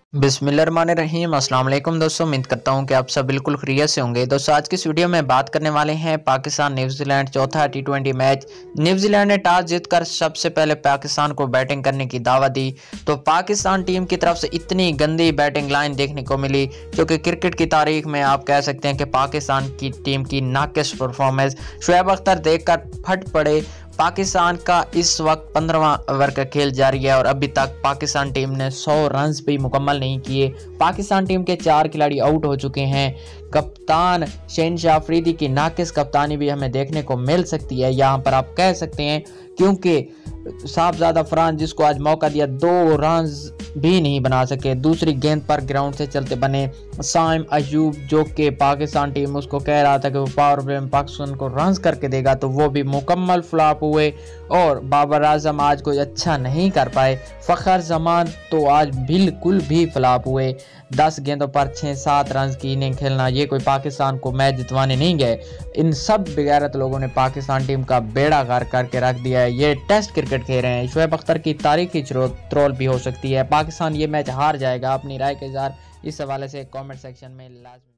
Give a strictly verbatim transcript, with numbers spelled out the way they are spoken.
बिस्मिल्लाहिर्रहमानिर्रहीम अस्सलाम वालेकुम दोस्तों, उम्मीद करता हूं कि आप सब बिल्कुल खैरियत से होंगे। दोस्तों आज की इस वीडियो में बात करने वाले हैं पाकिस्तान न्यूजीलैंड चौथा टी ट्वेंटी मैच। न्यूजीलैंड ने टॉस जीतकर सबसे पहले पाकिस्तान को बैटिंग करने की दावत दी, तो पाकिस्तान टीम की तरफ से इतनी गंदी बैटिंग लाइन देखने को मिली जो कि क्रिकेट की तारीख में आप कह सकते हैं कि पाकिस्तान की टीम की नाकिस परफॉर्मेंस। शुएब अख्तर देखकर फट पड़े। पाकिस्तान का इस वक्त पंद्रहवां ओवर का खेल जारी है और अभी तक पाकिस्तान टीम ने सौ रन भी मुकम्मल नहीं किए। पाकिस्तान टीम के चार खिलाड़ी आउट हो चुके हैं। कप्तान शहनशाह अफरीदी की नाकिस कप्तानी भी हमें देखने को मिल सकती है यहाँ पर, आप कह सकते हैं, क्योंकि साहबजादा फरहान जिसको आज मौका दिया दो रन भी नहीं बना सके। दूसरी गेंद पर ग्राउंड से चलते बने साइम अयूब, जो कि पाकिस्तान टीम उसको कह रहा था कि वो पावर प्ले में पाकिस्तान को रन्स करके देगा, तो वो भी मुकम्मल फ्लॉप हुए और बाबर आजम आज कोई अच्छा नहीं कर पाए। फ़खर जमान तो आज बिल्कुल भी फ्लॉप हुए। दस गेंदों पर छः सात रन की इनिंग खेलना, ये कोई पाकिस्तान को मैच जितवाने नहीं गए। इन सब बेगैरत लोगों ने पाकिस्तान टीम का बेड़ा गर्क करके रख दिया है। ये टेस्ट क्रिकेट खेल रहे हैं। शुएब अख्तर की तारीखी त्रोल भी हो सकती है। पाकिस्तान ये मैच हार जाएगा। अपनी राय के इज़हार इस हवाले से कमेंट सेक्शन में लाजमी